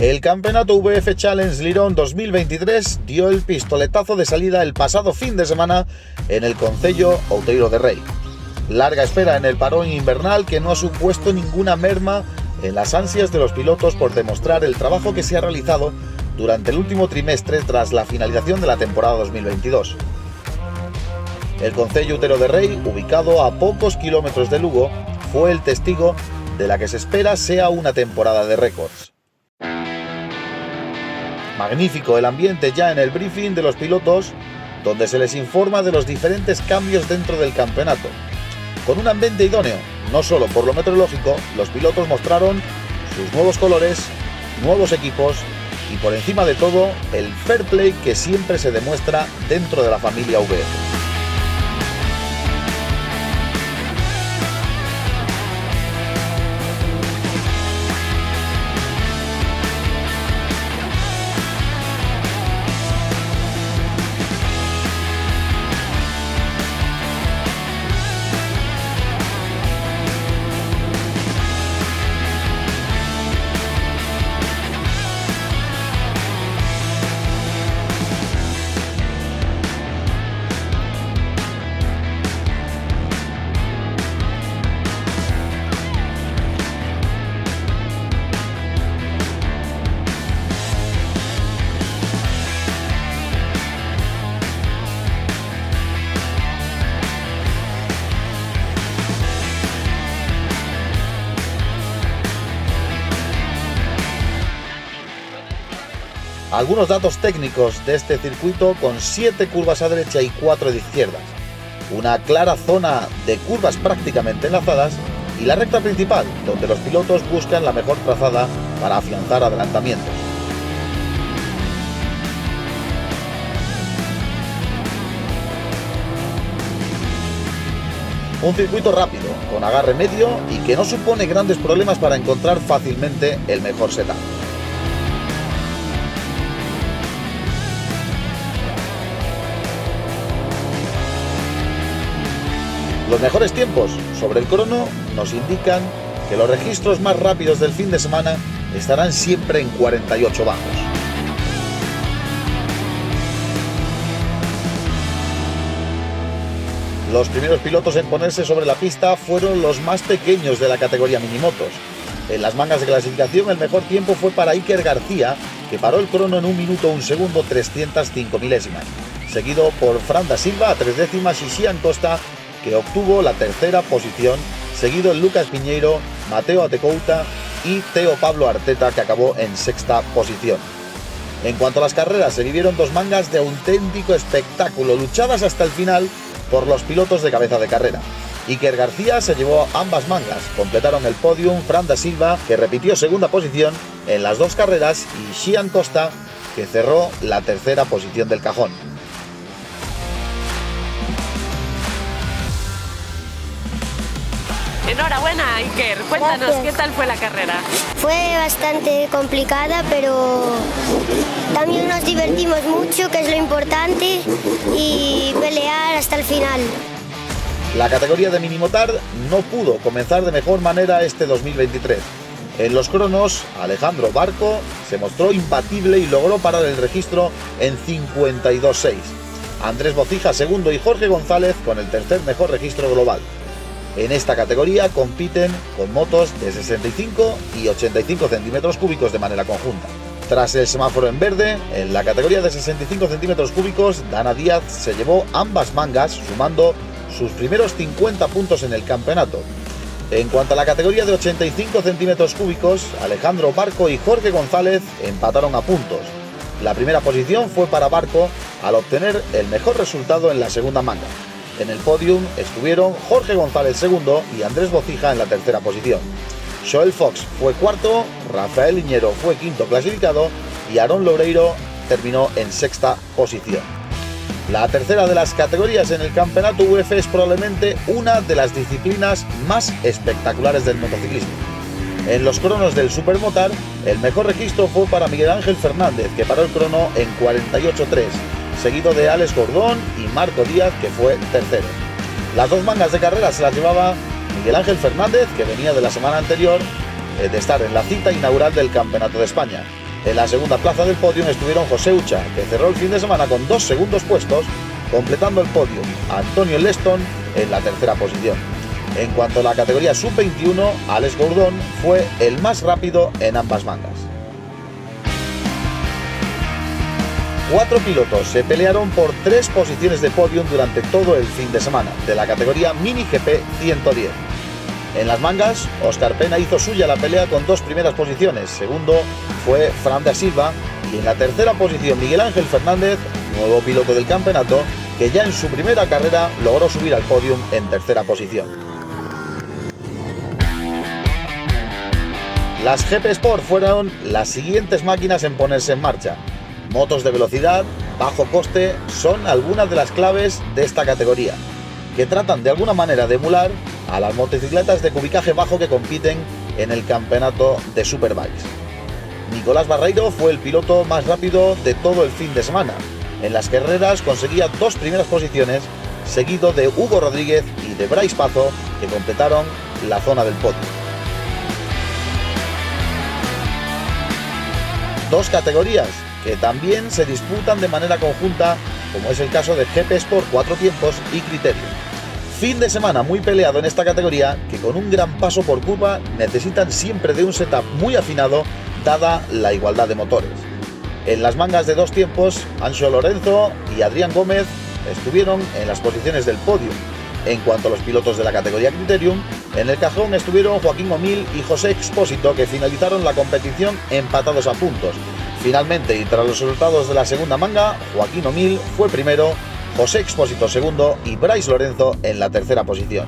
El Campeonato VF Challenge Lirón 2023 dio el pistoletazo de salida el pasado fin de semana en el concello Outeiro de Rei. Larga espera en el parón invernal que no ha supuesto ninguna merma en las ansias de los pilotos por demostrar el trabajo que se ha realizado durante el último trimestre tras la finalización de la temporada 2022. El concello Outeiro de Rei, ubicado a pocos kilómetros de Lugo, fue el testigo de la que se espera sea una temporada de récords. Magnífico el ambiente ya en el briefing de los pilotos, donde se les informa de los diferentes cambios dentro del campeonato. Con un ambiente idóneo, no solo por lo meteorológico, los pilotos mostraron sus nuevos colores, nuevos equipos y por encima de todo, el fair play que siempre se demuestra dentro de la familia VF. Algunos datos técnicos de este circuito con 7 curvas a derecha y 4 de izquierdas, una clara zona de curvas prácticamente enlazadas y la recta principal, donde los pilotos buscan la mejor trazada para afianzar adelantamientos. Un circuito rápido, con agarre medio y que no supone grandes problemas para encontrar fácilmente el mejor setup. Los mejores tiempos sobre el crono nos indican que los registros más rápidos del fin de semana estarán siempre en 48 bajos. Los primeros pilotos en ponerse sobre la pista fueron los más pequeños de la categoría minimotos. En las mangas de clasificación el mejor tiempo fue para Iker García, que paró el crono en 1 minuto 1 segundo 305 milésimas, seguido por Fran da Silva a 3 décimas y Xian Costa, que obtuvo la tercera posición, seguido en Lucas Piñeiro, Mateo Atecouta y Teo Pablo Arteta, que acabó en 6ª posición. En cuanto a las carreras, se vivieron 2 mangas de auténtico espectáculo, luchadas hasta el final por los pilotos de cabeza de carrera. Iker García se llevó ambas mangas, completaron el podium Fran da Silva, que repitió 2ª posición en las 2 carreras, y Xian Costa, que cerró la 3ª posición del cajón. Enhorabuena, Iker. Cuéntanos, Gracias. ¿qué tal fue la carrera? Fue bastante complicada, pero también nos divertimos mucho, que es lo importante, y pelear hasta el final. La categoría de minimotar no pudo comenzar de mejor manera este 2023. En los cronos, Alejandro Barco se mostró imbatible y logró parar el registro en 52.6. Andrés Bocija segundo y Jorge González con el tercer mejor registro global. En esta categoría compiten con motos de 65 y 85 centímetros cúbicos de manera conjunta. Tras el semáforo en verde, en la categoría de 65 centímetros cúbicos, Dana Díaz se llevó ambas mangas, sumando sus primeros 50 puntos en el campeonato. En cuanto a la categoría de 85 centímetros cúbicos, Alejandro Barco y Jorge González empataron a puntos. La primera posición fue para Barco al obtener el mejor resultado en la segunda manga. En el podium estuvieron Jorge González segundo y Andrés Bocija en la 3ª posición. Joel Fox fue cuarto, Rafael Liñero fue 5º clasificado y Aaron Loureiro terminó en 6ª posición. La tercera de las categorías en el campeonato VF es probablemente una de las disciplinas más espectaculares del motociclismo. En los cronos del Supermotar, el mejor registro fue para Miguel Ángel Fernández, que paró el crono en 48.3, seguido de Alex Gordón y Marco Díaz, que fue tercero. Las 2 mangas de carrera se las llevaba Miguel Ángel Fernández, que venía de la semana anterior de estar en la cita inaugural del Campeonato de España. En la segunda plaza del podio estuvieron José Ucha, que cerró el fin de semana con 2 segundos puestos, completando el podio Antonio Leston en la tercera posición. En cuanto a la categoría sub-21, Alex Gourdón fue el más rápido en ambas mangas. 4 pilotos se pelearon por 3 posiciones de podium durante todo el fin de semana, de la categoría Mini GP 110. En las mangas, Óscar Pena hizo suya la pelea con 2 primeras posiciones, segundo fue Fran da Silva y en la tercera posición Miguel Ángel Fernández, nuevo piloto del campeonato, que ya en su primera carrera logró subir al podium en tercera posición. Las GP Sport fueron las siguientes máquinas en ponerse en marcha. Motos de velocidad, bajo coste, son algunas de las claves de esta categoría, que tratan de alguna manera de emular a las motocicletas de cubicaje bajo que compiten en el campeonato de Superbikes. Nicolás Barreiro fue el piloto más rápido de todo el fin de semana. En las carreras conseguía 2 primeras posiciones, seguido de Hugo Rodríguez y de Bryce Pazo, que completaron la zona del podio. 2 categorías que también se disputan de manera conjunta, como es el caso de GP Sport 4 tiempos y Criterium. Fin de semana muy peleado en esta categoría, que con un gran paso por curva necesitan siempre de un setup muy afinado, dada la igualdad de motores. En las mangas de 2 tiempos, Anxo Lorenzo y Adrián Gómez estuvieron en las posiciones del podio. En cuanto a los pilotos de la categoría Criterium, en el cajón estuvieron Joaquín Omil y José Expósito, que finalizaron la competición empatados a puntos. Finalmente, y tras los resultados de la segunda manga, Joaquín Omil fue primero, José Expósito segundo y Bryce Lorenzo en la tercera posición.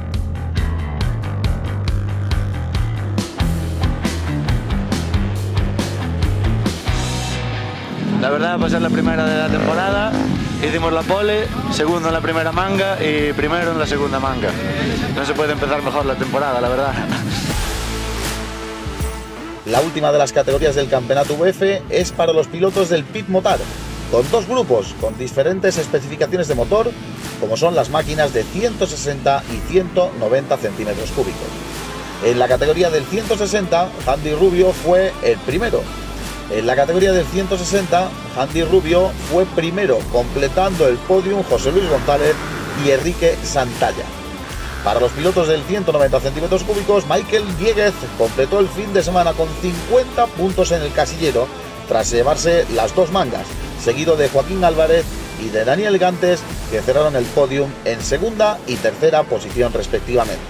La verdad, pues es la primera de la temporada, hicimos la pole, segundo en la primera manga y primero en la segunda manga. No se puede empezar mejor la temporada, la verdad. La última de las categorías del campeonato VF es para los pilotos del Pit Motard, con 2 grupos con diferentes especificaciones de motor, como son las máquinas de 160 y 190 centímetros cúbicos. En la categoría del 160, Andy Rubio fue el primero. En la categoría del 160, Andy Rubio fue primero, completando el podium José Luis González y Enrique Santalla. Para los pilotos del 190 centímetros cúbicos, Michael Dieguez completó el fin de semana con 50 puntos en el casillero, tras llevarse las 2 mangas, seguido de Joaquín Álvarez y de Daniel Gantes, que cerraron el podium en segunda y tercera posición respectivamente.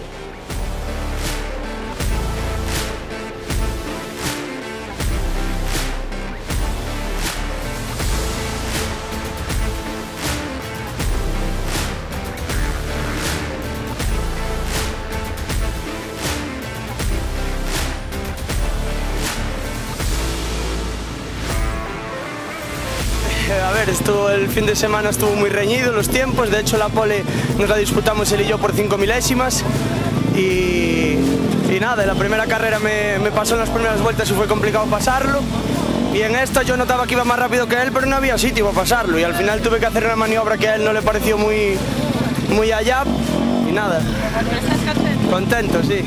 A ver, el fin de semana estuvo muy reñido los tiempos, de hecho la pole nos la disputamos él y yo por 5 milésimas y nada, en la primera carrera me pasó en las primeras vueltas y fue complicado pasarlo, y en esta yo notaba que iba más rápido que él, pero no había sitio para pasarlo y al final tuve que hacer una maniobra que a él no le pareció muy allá y nada. ¿Estás contento? Contento, sí.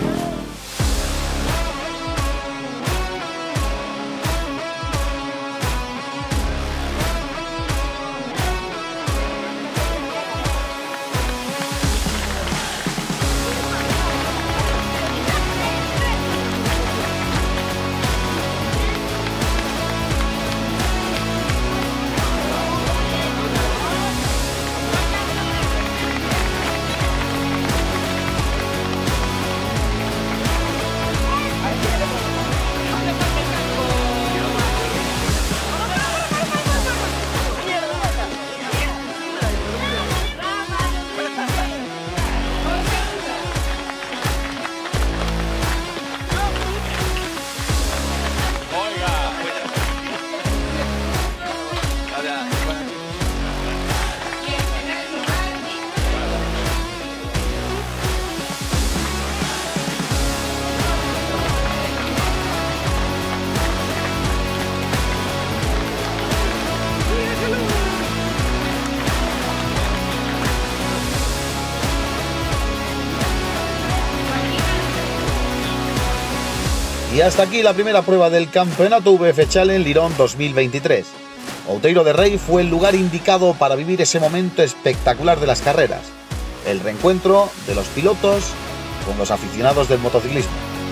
Y hasta aquí la primera prueba del Campeonato VF Challenge Lirón 2023. Outeiro de Rei fue el lugar indicado para vivir ese momento espectacular de las carreras, el reencuentro de los pilotos con los aficionados del motociclismo.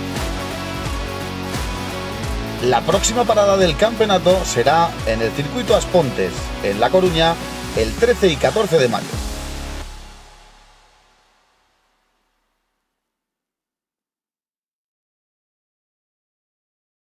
La próxima parada del campeonato será en el circuito Aspontes, en La Coruña, el 13 y 14 de mayo.